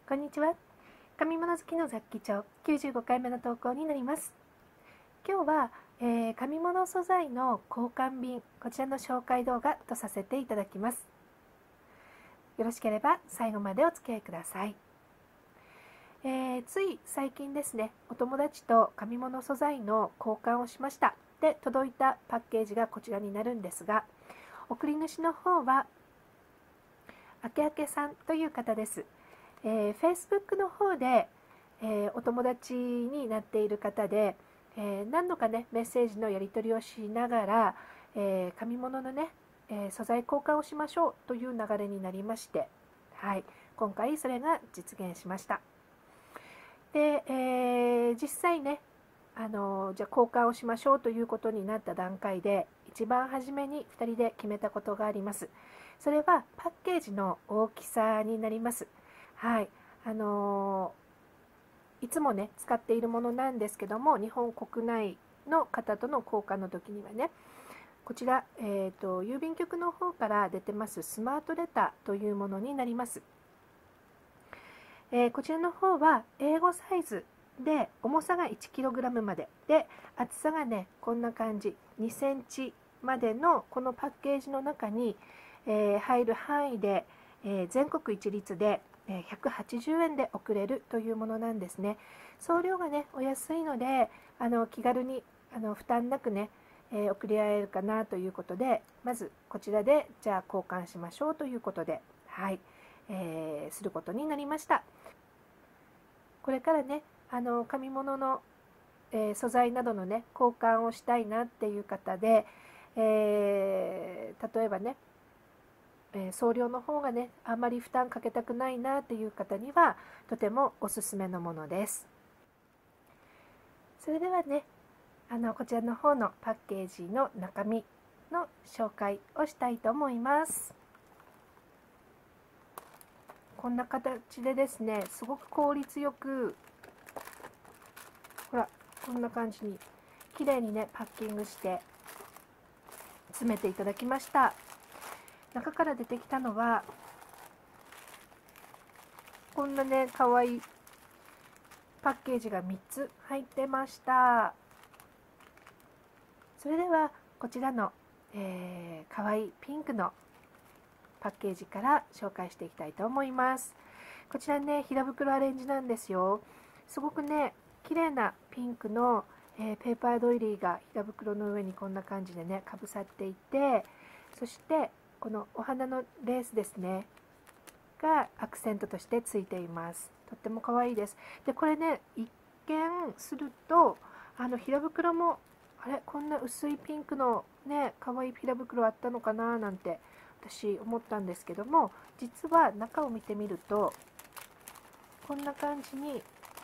こんにちは。紙物好きの雑記帳95回目の投稿になります。今日は、紙物素材の交換便、こちらの紹介動画とさせていただきます。よろしければ最後までお付き合いください。つい最近ですね、お友達と紙物素材の交換をしました。で、届いたパッケージがこちらになるんですが、送り主の方はあけあけさんという方です。Facebook の方で、お友達になっている方で、何度かねメッセージのやり取りをしながら、紙物のね、素材交換をしましょうという流れになりまして、はい、今回それが実現しました。で、実際ねじゃあ交換をしましょうということになった段階で一番初めに2人で決めたことがあります。それはパッケージの大きさになります。はい、いつもね使っているものなんですけども、日本国内の方との交換の時にはね、こちら、郵便局の方から出てますスマートレターというものになります。こちらの方は英語サイズで重さが 1kg までで、厚さがねこんな感じ、2センチまでのこのパッケージの中に、入る範囲で、全国一律で180円で送れるというものなんですね。送料がねお安いので、気軽に負担なくね、送り合えるかなということで、まずこちらでじゃあ交換しましょうということで、はい、することになりました。これからね紙物の、素材などのね交換をしたいなっていう方で、例えばね送料の方がねあんまり負担かけたくないなっていう方にはとてもおすすめのものです。それではねこちらの方のパッケージの中身の紹介をしたいと思います。こんな形でですね、すごく効率よく、ほらこんな感じに綺麗にねパッキングして詰めていただきました。中から出てきたのはこんなね可愛いパッケージが3つ入ってました。それではこちらの、可愛いピンクのパッケージから紹介していきたいと思います。こちらね平袋アレンジなんですよ。すごくね綺麗なピンクの、ペーパードイリーが平袋の上にこんな感じでねかぶさっていて、そしてこのお花のレースですねがアクセントとしてついています。とっても可愛いです。でこれね一見すると平袋もあれこんな薄いピンクのね可愛い平袋あったのかななんて私思ったんですけども、実は中を見てみるとこんな感じに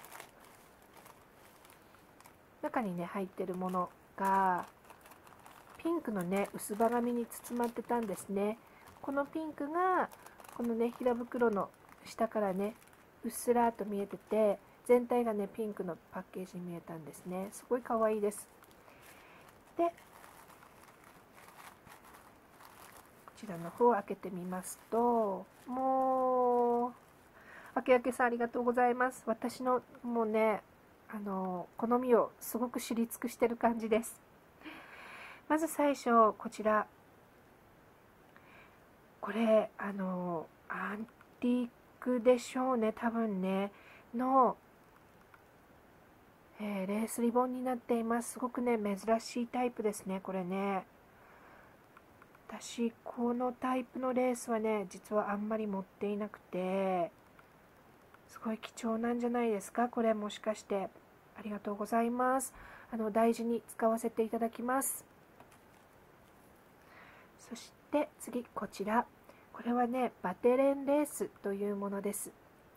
中にね入ってるものがピンクのね薄葉紙に包まってたんですね。このピンクがこのね平袋の下からねうっすらと見えてて、全体がねピンクのパッケージに見えたんですね。すごい可愛いです。でこちらの方を開けてみますと、もうあけあけさんありがとうございます。私のもうね好みをすごく知り尽くしてる感じです。まず最初こちら、これアンティークでしょうね多分ねの、レースリボンになっています。すごくね珍しいタイプですねこれね。私このタイプのレースはね実はあんまり持っていなくて、すごい貴重なんじゃないですかこれ。もしかして。ありがとうございます。大事に使わせていただきます。そして次こちら、これはねバテレンレースというものです。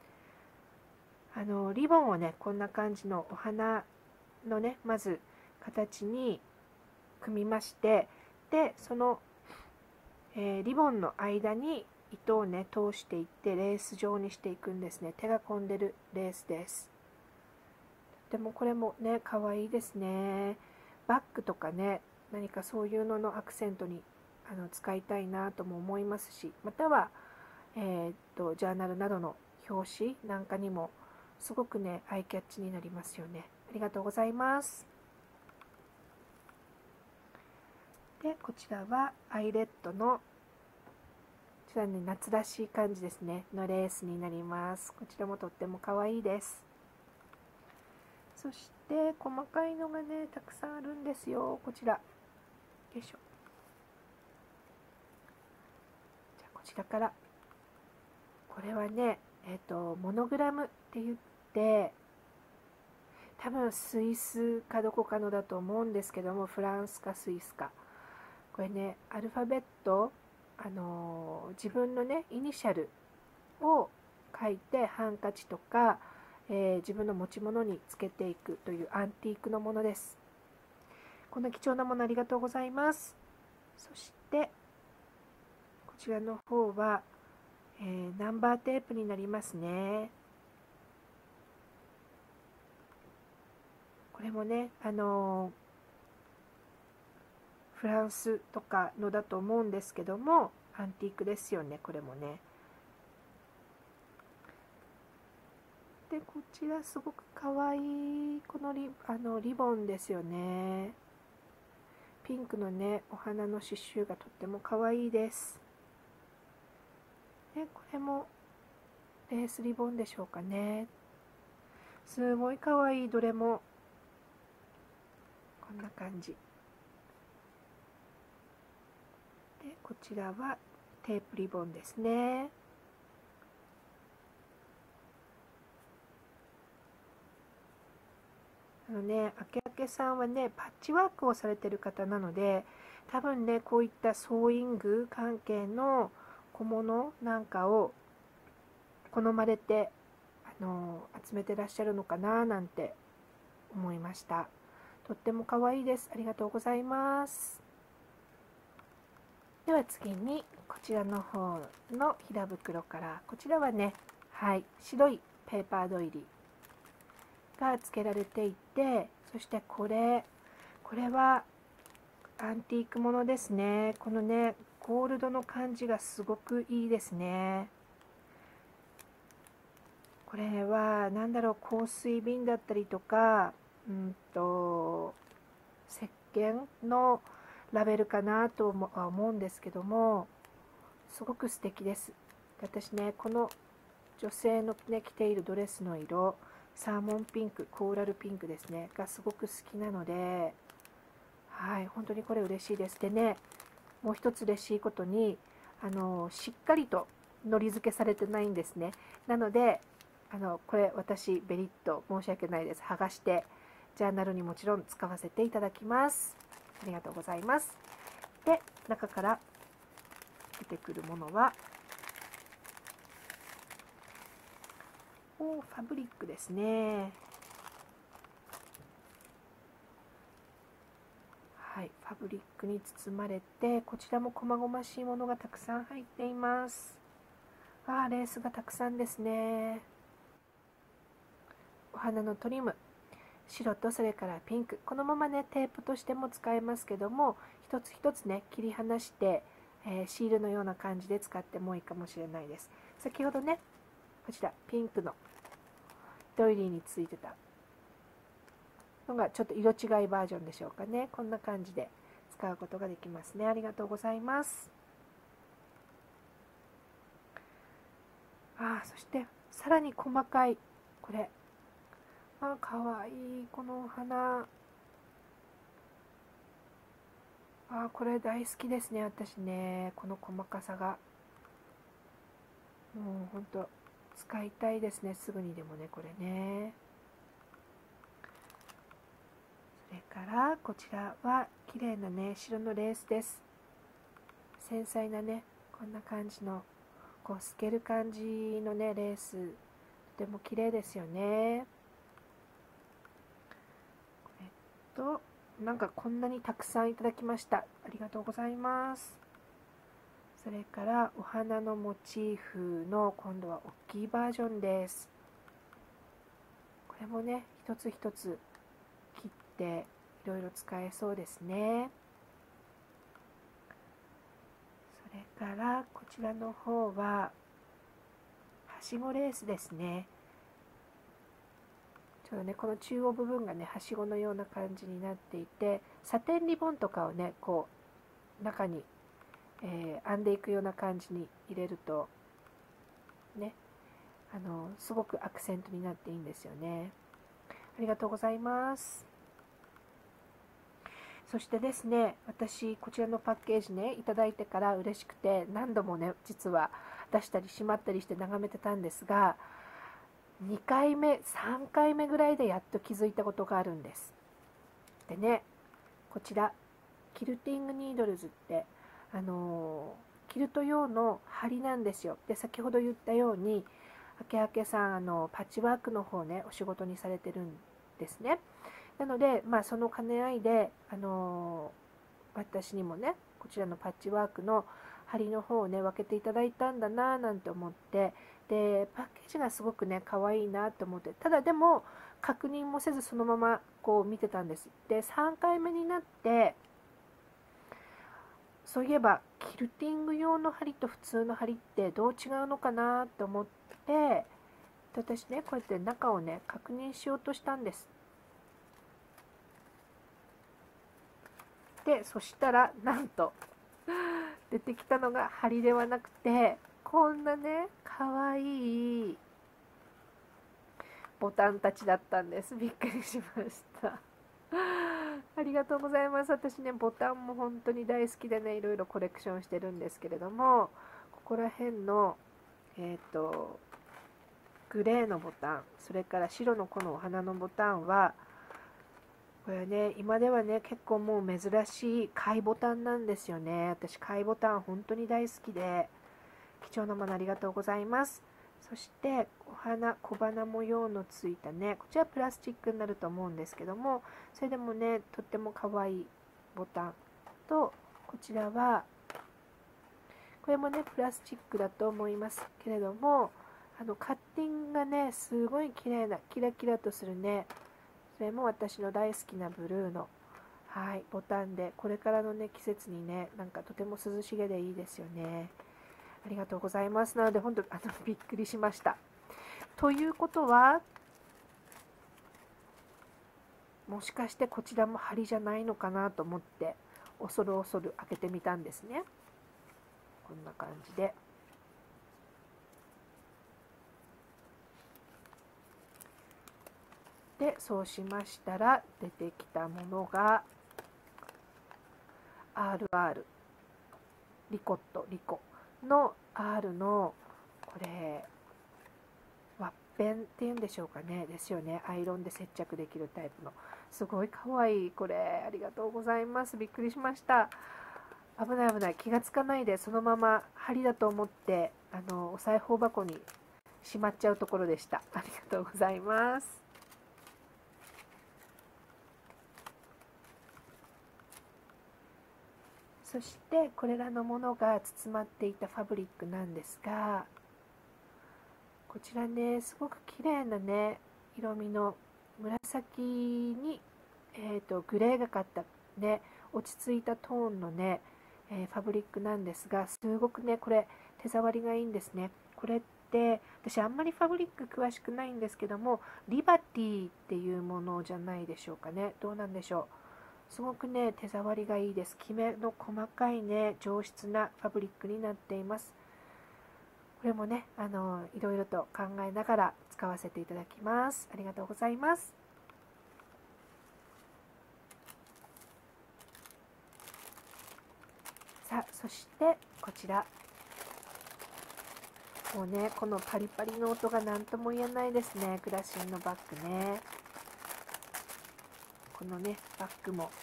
リボンをねこんな感じのお花のねまず形に組みまして、でその、リボンの間に糸をね通していってレース状にしていくんですね。手が込んでるレースです。とてもこれもね可愛いですね。バッグとかね何かそういうののアクセントに使いたいなとも思いますし、または、ジャーナルなどの表紙なんかにもすごくねアイキャッチになりますよね。ありがとうございます。でこちらはアイレッドのこちらね夏らしい感じですねのレースになります。こちらもとっても可愛いです。そして細かいのがねたくさんあるんですよ。こちらよいしょ。じゃあこちらから、これはねモノグラムって言って、多分スイスかどこかのだと思うんですけども、フランスかスイスか、これねアルファベット、自分のねイニシャルを書いてハンカチとか、自分の持ち物につけていくというアンティークのものです。こんな貴重なものありがとうございます。そしてこちらの方は、ナンバーテープになりますね。これもねフランスとかのだと思うんですけども、アンティークですよね、これもね。でこちらすごくかわいいこのリボンですよね。ピンクのねお花の刺繍がとってもかわいいです。でこれもレースリボンでしょうかね。すごいかわいい、どれもこんな感じで、こちらはテープリボンですね。明けさんはねパッチワークをされてる方なので、多分ねこういったソーイング関係の小物なんかを好まれて集めてらっしゃるのかななんて思いました。とっても可愛いです。ありがとうございます。では次にこちらの方の平袋から、こちらはね、はい、白いペーパードイリが付けられていて、そしてこれはアンティークものですね。このねゴールドの感じがすごくいいですね。これは何だろう、香水瓶だったりとか、石鹸のラベルかなとは思うんですけども、すごく素敵です。私ねこの女性の、ね、着ているドレスの色、サーモンピンク、コーラルピンクですねがすごく好きなので、はい、本当にこれ嬉しいです。でね、もう一つ嬉しいことにしっかりとのり付けされてないんですね。なのでこれ私ベリッと申し訳ないです、剥がしてジャーナルにもちろん使わせていただきます。ありがとうございます。で中から出てくるものはファブリックですね。はい、ファブリックに包まれて、こちらも細々しいものがたくさん入っています。レースがたくさんですね。お花のトリム、白とそれからピンク、このままねテープとしても使えますけども、一つ一つね切り離して、シールのような感じで使ってもいいかもしれないです。先ほどねこちらピンクのドイリーについてたのがちょっと色違いバージョンでしょうかね。こんな感じで使うことができますね。ありがとうございます。そしてさらに細かいこれ、かわいいこのお花。これ大好きですね、私ね。この細かさがもうほんと使いたいですね、すぐにでもね、これね。それからこちらは綺麗なね白のレースです。繊細なねこんな感じのこう透ける感じのねレース、とても綺麗ですよね。なんかこんなにたくさんいただきました。ありがとうございます。それからお花のモチーフの今度は大きいバージョンです。これもね一つ一つ切っていろいろ使えそうですね。それからこちらの方はしごレースですね。ちょうどね、この中央部分がね、はしごのような感じになっていて、サテンリボンとかをね、こう中に、編んでいくような感じに入れるとね、すごくアクセントになっていいんですよね。ありがとうございます。そしてですね、私こちらのパッケージね、いただいてから嬉しくて、何度もね、実は出したりしまったりして眺めてたんですが、2回目、3回目ぐらいでやっと気づいたことがあるんです。でね、こちら、キルティングニードルズって、キルト用の針なんですよ。で、先ほど言ったように、あけさん、パッチワークの方ね、お仕事にされてるんですね。なので、その兼ね合いで、私にもね、こちらのパッチワークの針の方をね、分けていただいたんだなぁなんて思って、で、パッケージがすごくね、可愛いなと思って、ただでも、確認もせずそのままこう見てたんです。で、3回目になって、そういえば、キルティング用の針と普通の針ってどう違うのかなと思って、私ね、こうやって中をね、確認しようとしたんです。で、そしたら、なんと、出てきたのが針ではなくて、こんなね、かわいいボタンたちだったんです。びっくりしました。ありがとうございます。私ね、ボタンも本当に大好きでね、いろいろコレクションしてるんですけれども、ここら辺の、グレーのボタン、それから白のこのお花のボタンは、これね、今ではね、結構もう珍しい貝ボタンなんですよね。私、貝ボタン本当に大好きで、貴重なものありがとうございます。そして、お花、小花模様のついたね、こちらプラスチックになると思うんですけども、それでもね、とっても可愛いボタンと、こちらは、これもね、プラスチックだと思いますけれども、カッティングがね、すごい綺麗な、キラキラとするね、それも私の大好きなブルーの、はい、ボタンで、これからのね、季節にね、なんかとても涼しげでいいですよね。ありがとうございます。なので、本当びっくりしました。ということは、もしかしてこちらも針じゃないのかなと思って、恐る恐る開けてみたんですね。こんな感じで。で、そうしましたら、出てきたものが、RR、リコット、リコの R の、これ、ワッペンっていうんでしょうかね。ですよね。アイロンで接着できるタイプの。すごいかわいい。これ、ありがとうございます。びっくりしました。危ない危ない。気がつかないで、そのまま針だと思って、お裁縫箱にしまっちゃうところでした。ありがとうございます。そしてこれらのものが包まっていたファブリックなんですが、こちらね、すごく綺麗なね、色味の紫に、グレーがかったね、落ち着いたトーンのね、ファブリックなんですが、すごくね、これ手触りがいいんですね。これって私あんまりファブリック詳しくないんですけども、リバティっていうものじゃないでしょうかね。どうなんでしょう。すごくね、手触りがいいです。きめの細かいね、上質なファブリックになっています。これもね、いろいろと考えながら使わせていただきます。ありがとうございます。さあ、そしてこちら。もうね、このパリパリの音が何とも言えないですね。クラシンのバッグね。このね、バッグも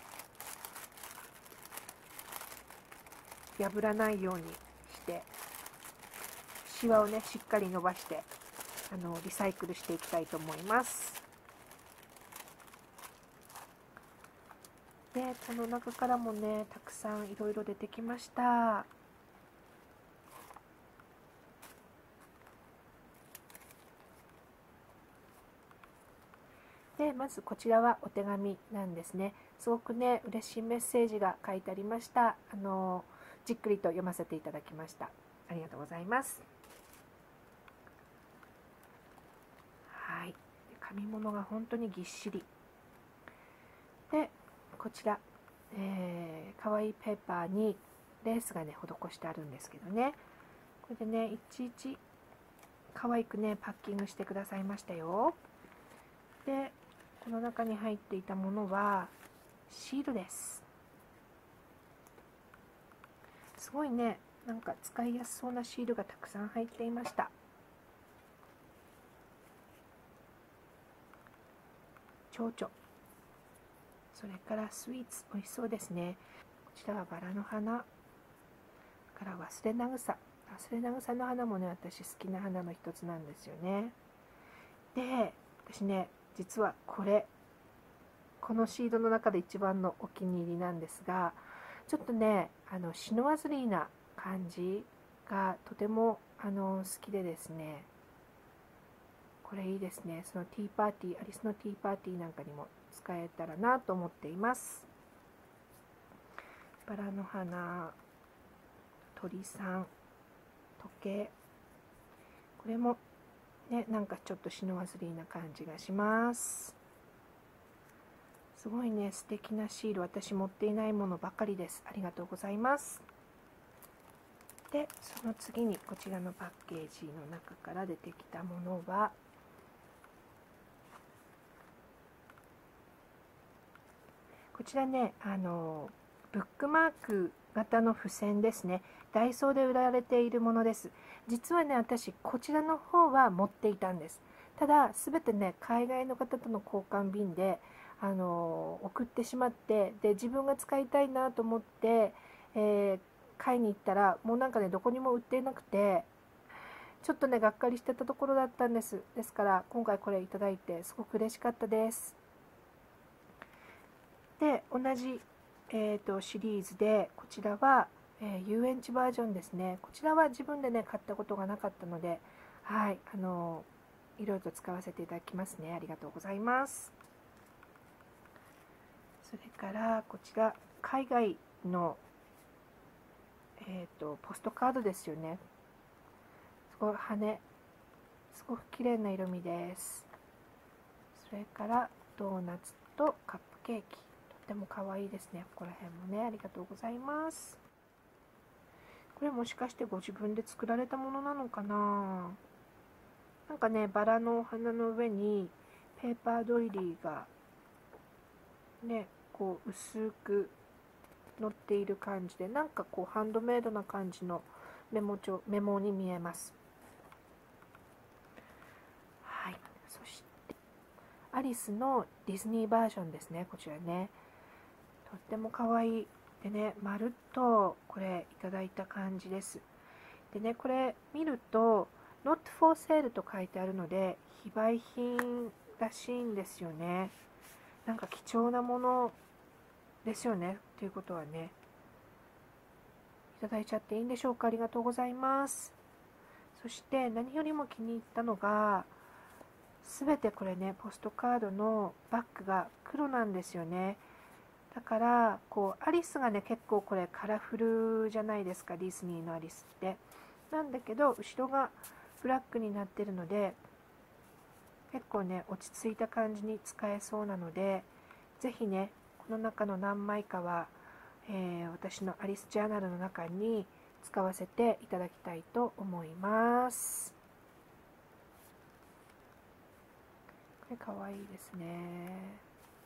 破らないようにしてシワをねしっかり伸ばしてリサイクルしていきたいと思います。でこの中からもねたくさんいろいろ出てきました。でまずこちらはお手紙なんですね。すごくね嬉しいメッセージが書いてありました。じっくりと読ませていただきました。ありがとうございます。 紙物が本当にぎっしりで、こちら、かわいいペーパーにレースがね施してあるんですけどね、これでねいちいち可愛くねパッキングしてくださいましたよ。で、この中に入っていたものはシールです。すごいね、なんか使いやすそうなシールがたくさん入っていました。蝶々、それからスイーツ、美味しそうですね。こちらはバラの花から忘れなぐさ。忘れなぐさの花もね、私好きな花の一つなんですよね。で、私ね、実はこのシードの中で一番のお気に入りなんですが、ちょっとね、シノワズリーな感じがとても好きでですね、これいいですね。そのティーパーティー、アリスのティーパーティーなんかにも使えたらなと思っています。バラの花、鳥さん、時計、これもね、なんかちょっとシノワズリーな感じがします。すごいね、素敵なシール、私持っていないものばかりです。ありがとうございます。で、その次にこちらのパッケージの中から出てきたものは、こちらね、ブックマーク型の付箋ですね。ダイソーで売られているものです。実はね、私、こちらの方は持っていたんです。ただ、すべてね、海外の方との交換便で、送ってしまって、で、自分が使いたいなと思って、買いに行ったら、もうなんかね、どこにも売っていなくて、ちょっとね、がっかりしてたところだったんです。ですから、今回これいただいて、すごく嬉しかったです。で、同じ、シリーズで、こちらは、遊園地バージョンですね。こちらは自分でね、買ったことがなかったので、はい、いろいろと使わせていただきますね。ありがとうございます。それから、こちら、海外の、ポストカードですよね。すごい羽、すごく綺麗な色味です。それから、ドーナツとカップケーキ。とても可愛いですね。ここら辺もね、ありがとうございます。これもしかしてご自分で作られたものなのかな。なんかね、バラのお花の上にペーパードイリーがね、こう薄く乗っている感じで、なんかこうハンドメイドな感じのメモに見えます。はい。そしてアリスのディズニーバージョンですね。こちらね、とっても可愛いでね、まるっとこれいただいた感じです。でね、これ見ると Not for sale と書いてあるので非売品らしいんですよね。なんか貴重なものですよね。ということはね、いただいちゃっていいんでしょうか。ありがとうございます。そして何よりも気に入ったのが、すべてこれね、ポストカードのバッグが黒なんですよね。だからこうアリスがね、結構これカラフルじゃないですか、ディズニーのアリスって。なんだけど後ろがブラックになってるので、結構ね落ち着いた感じに使えそうなので、ぜひねこの中の何枚かは、私のアリスジャーナルの中に使わせていただきたいと思います。これかわいいですね。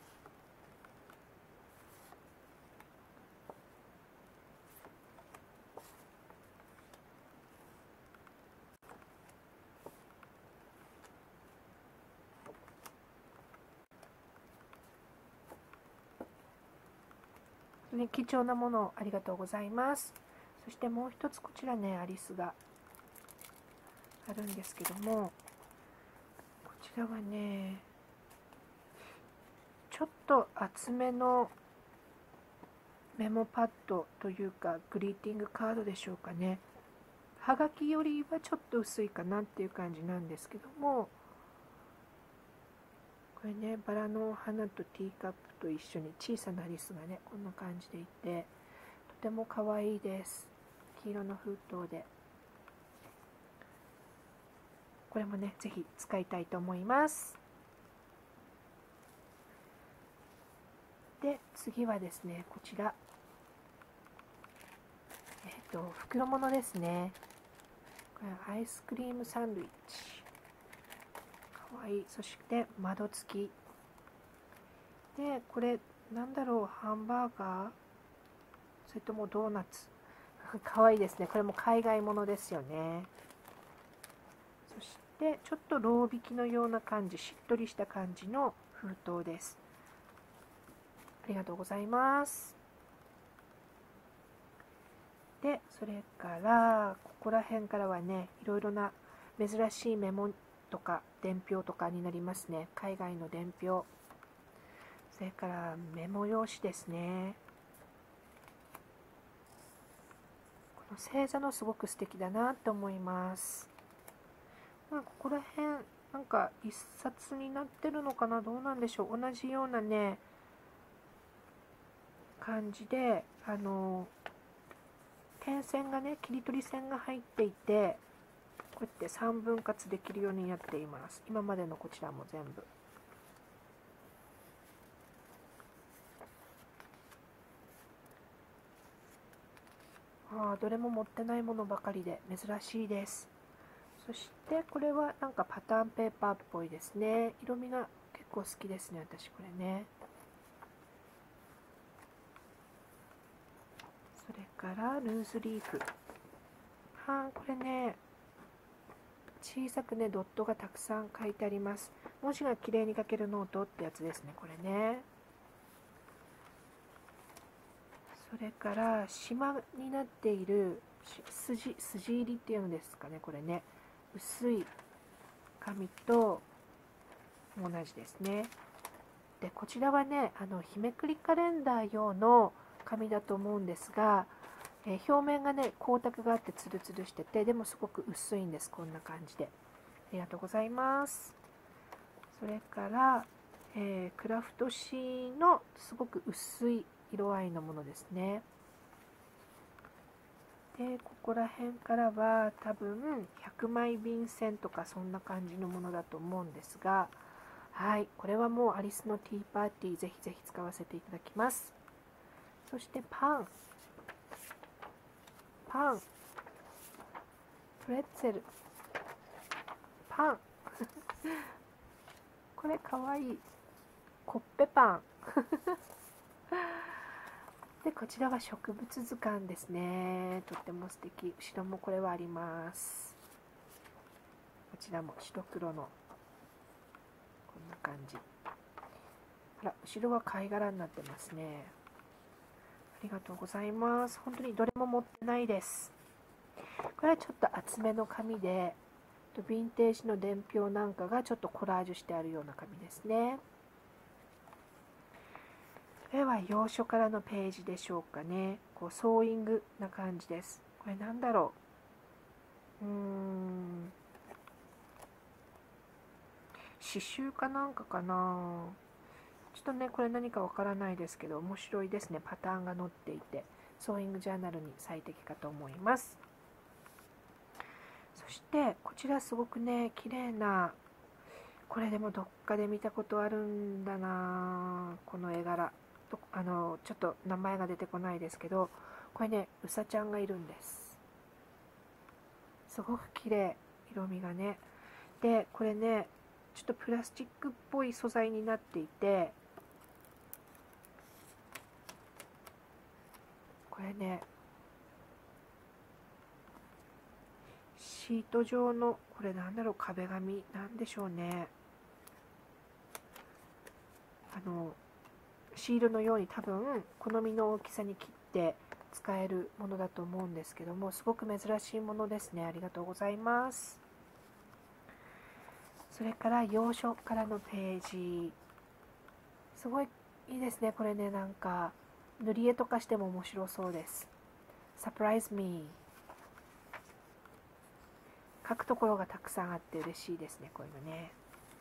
ね、貴重なものをありがとうございます。そしてもう一つこちらね、アリスがあるんですけども、こちらはね、ちょっと厚めのメモパッドというかグリーティングカードでしょうかね。はがきよりはちょっと薄いかなっていう感じなんですけども、これね、バラのお花とティーカップと一緒に小さなアリスがね、こんな感じでいて、とても可愛いです。黄色の封筒で。これもね、ぜひ使いたいと思います。 で次はですね、こちら、袋物ですね。これアイスクリームサンドイッチ、かわいい。そして窓付きで、これなんだろう、ハンバーガー、それともドーナツかわいいですね。これも海外ものですよね。そしてちょっとロー引きのような感じ、しっとりした感じの封筒です。ありがとうございます。で、それからここら辺からはね、いろいろな珍しいメモとか伝票とかになりますね。海外の伝票、それからメモ用紙ですね。この星座のすごく素敵だなと思います。ここら辺なんか一冊になってるのかな、どうなんでしょう。同じようなね感じで、点線がね、切り取り線が入っていて、こうやって3分割できるようになっています。今までのこちらも全部。どれも持ってないものばかりで珍しいです。そしてこれはなんかパターンペーパーっぽいですね。色味が結構好きですね、私これね。それからルーズリーフ。これね、小さくね、ドットがたくさん書いてあります。文字がきれいに書けるノートってやつですね、これね。それから島になっている筋入りっていうんですかね、これね。薄い紙と同じですね。で、こちらはね、日めくりカレンダー用の紙だと思うんですが、表面がね、光沢があってツルツルしてて、でもすごく薄いんです。こんな感じで。ありがとうございます。それから、クラフト紙のすごく薄い色合いのものですね。で、ここら辺からは多分100枚便箋とかそんな感じのものだと思うんですが、はい、これはもうアリスのティーパーティー、ぜひぜひ使わせていただきます。そしてパン、プレッツェル、パンこれかわいい。コッペパンで、こちらは植物図鑑ですね。とっても素敵。後ろもこれはあります。こちらも白黒のこんな感じ。後ろは貝殻になってますね。ありがとうございます。本当にどれも持ってないです。これはちょっと厚めの紙で、ヴィンテージの伝票なんかがちょっとコラージュしてあるような紙ですね。これは洋書からのページでしょうかね。こうソーイングな感じです。これなんだろう。刺繍かなんかかな。ちょっとね、これ何かわからないですけど、面白いですね。パターンが載っていて、ソーイングジャーナルに最適かと思います。そして、こちらすごくね、綺麗な、これでもどっかで見たことあるんだな、この絵柄。ちょっと名前が出てこないですけど、これね、うさちゃんがいるんです。すごく綺麗、色味がね。で、これね、ちょっとプラスチックっぽい素材になっていて、これね、シート状の、これなんだろう、壁紙なんでしょうね。シールのように多分好みの大きさに切って使えるものだと思うんですけども、すごく珍しいものですね。ありがとうございます。それから洋書からのページ、すごいいいですね。これね、なんか塗り絵とかしても面白そうです。Surprise me。書くところがたくさんあって嬉しいですね、こういうのね。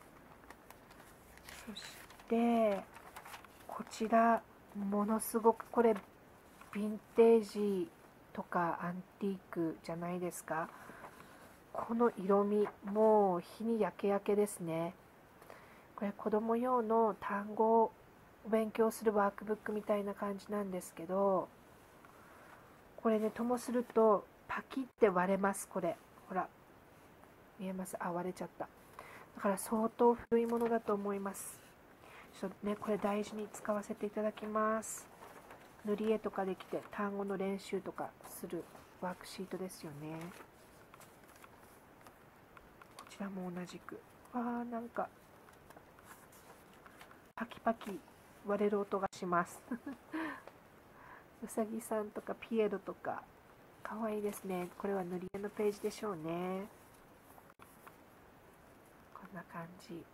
そしてこちら、ものすごくこれヴィンテージとかアンティークじゃないですか。この色味、もう日に焼け焼けですね。これ子供用の単語お勉強するワークブックみたいな感じなんですけど、これね、ともするとパキって割れます。これほら見えます？割れちゃった。だから相当古いものだと思います。ちょっとね、これ大事に使わせていただきます。塗り絵とかできて単語の練習とかするワークシートですよね。こちらも同じく。なんかパキパキ割れる音がしますうさぎさんとかピエロとかかわいいですね。これは塗り絵のページでしょうね。こんな感じ。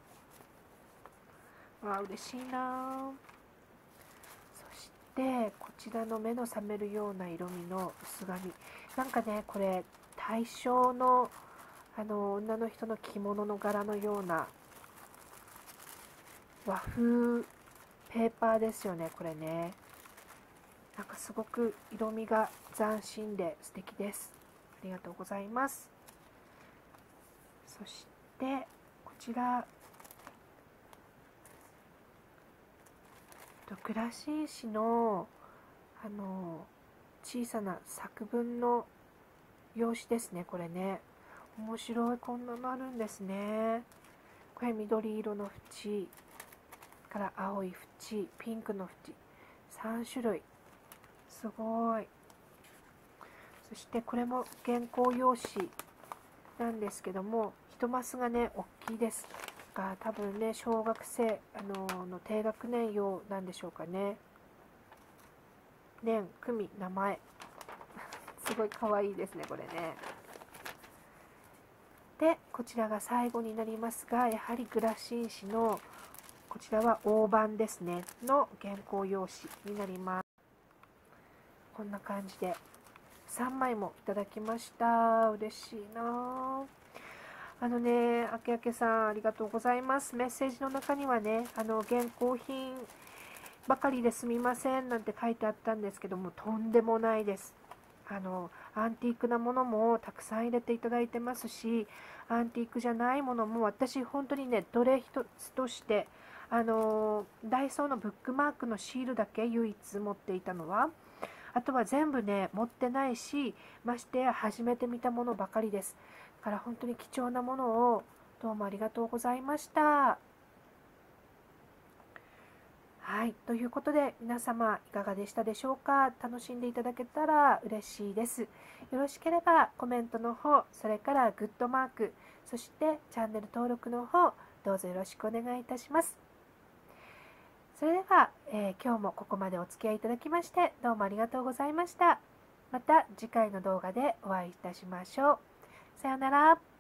嬉しいな。そしてこちらの目の覚めるような色味の薄紙、なんかね、これ大正の女の人の着物の柄のような和風ペーパーですよね。これね、なんかすごく色味が斬新で素敵です。ありがとうございます。そしてこちら倉敷市の小さな作文の用紙ですね。これね、面白い。こんなのあるんですね。これ緑色の縁から青い縁、ピンクの縁、3種類。すごい。そしてこれも原稿用紙なんですけども、一マスがね大きいです。が多分ね、小学生の低学年用なんでしょうかね。年、組、名前すごい可愛いですね、これね。でこちらが最後になりますが、やはり倉敷市のこちらは大判ですねの原稿用紙になります。こんな感じで3枚もいただきました。嬉しいな。あけあけさんありがとうございます。メッセージの中にはね、現行品ばかりですみませんなんて書いてあったんですけども、とんでもないです。アンティークなものもたくさん入れていただいてますし、アンティークじゃないものも、私本当にね、どれ一つとしてダイソーのブックマークのシールだけ唯一持っていたのは、あとは全部ね持ってないし、ましてや初めて見たものばかりです。だから本当に貴重なものをどうもありがとうございました。はい、ということで皆様いかがでしたでしょうか。楽しんでいただけたら嬉しいです。よろしければコメントの方、それからグッドマーク、そしてチャンネル登録の方、どうぞよろしくお願いいたします。それでは、今日もここまでお付き合いいただきましてどうもありがとうございました。また次回の動画でお会いいたしましょう。さようなら。